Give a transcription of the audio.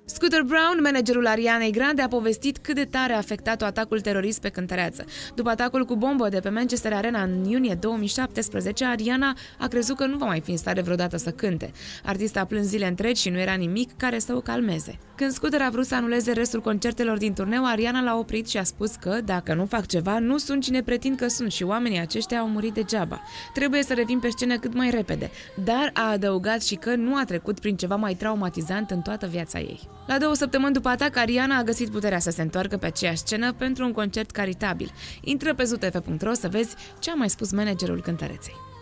Scooter Brown, managerul Arianei Grande, a povestit cât de tare a afectat-o atacul terorist pe cântăreață. După atacul cu bombă de pe Manchester Arena în iunie 2017, Ariana a crezut că nu va mai fi în stare vreodată să cânte. Artista a plâns zile întregi și nu era nimic care să o calmeze. Când Scooter a vrut să anuleze restul concertelor din turneu, Ariana l-a oprit și a spus că, dacă nu fac ceva, nu sunt cine pretind că sunt și oamenii aceștia au murit degeaba. Trebuie să revin pe scenă cât mai repede, dar a adăugat și că nu a trecut prin ceva mai traumatizant în toată viața ei. La 2 săptămâni după atac, Ariana a găsit puterea să se întoarcă pe aceeași scenă pentru un concert caritabil. Intră pe zutf.ro să vezi ce a mai spus managerul cântăreței.